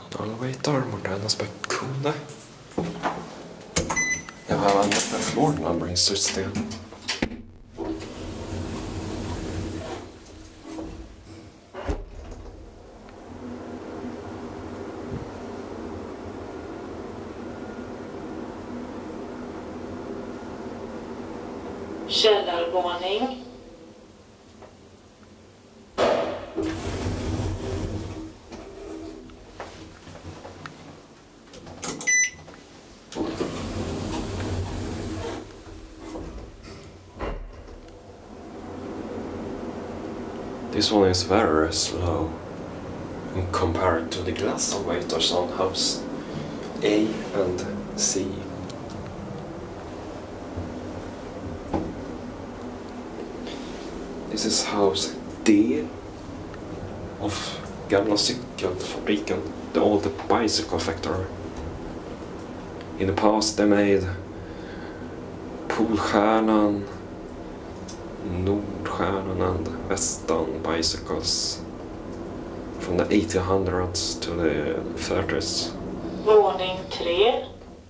Elevator, moderna KONE. Jag har använt med floor numbering system. Källarvåning. This one is very slow compared to the glass elevators on house A and C. This is house D of gamla cykelfabriken, the old bicycle factory. In the past they made Polstjärnan, Nordstjärnan and Western bicycles from the 1800s to the 30s. Våning 3.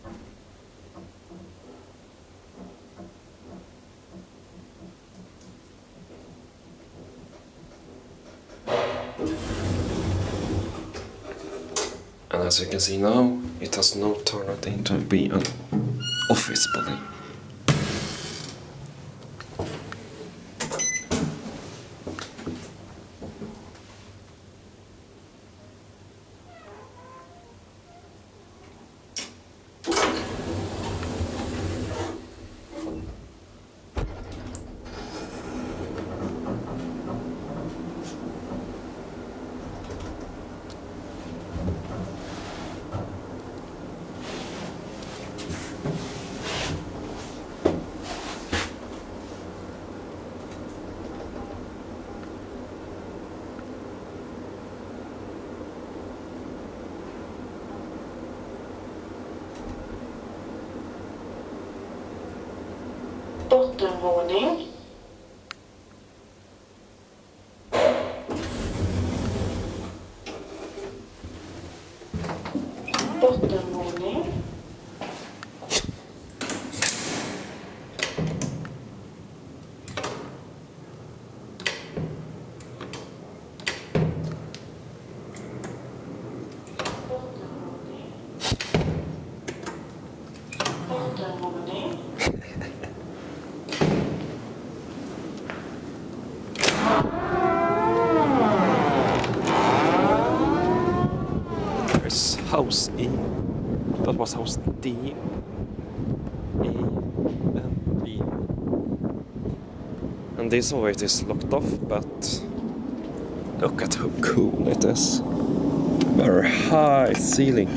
And as you can see now, it has now turned into be an office building. Bottenvåning. Bottenvåning. Bottenvåning. There's house E. That was house D, E, and B. And this elevator is locked off, but look at how cool it is. Very high ceiling.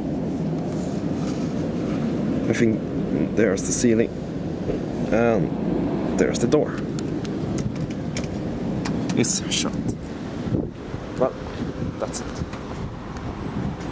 I think there's the ceiling and there's the door. It's shut. Well, that's it.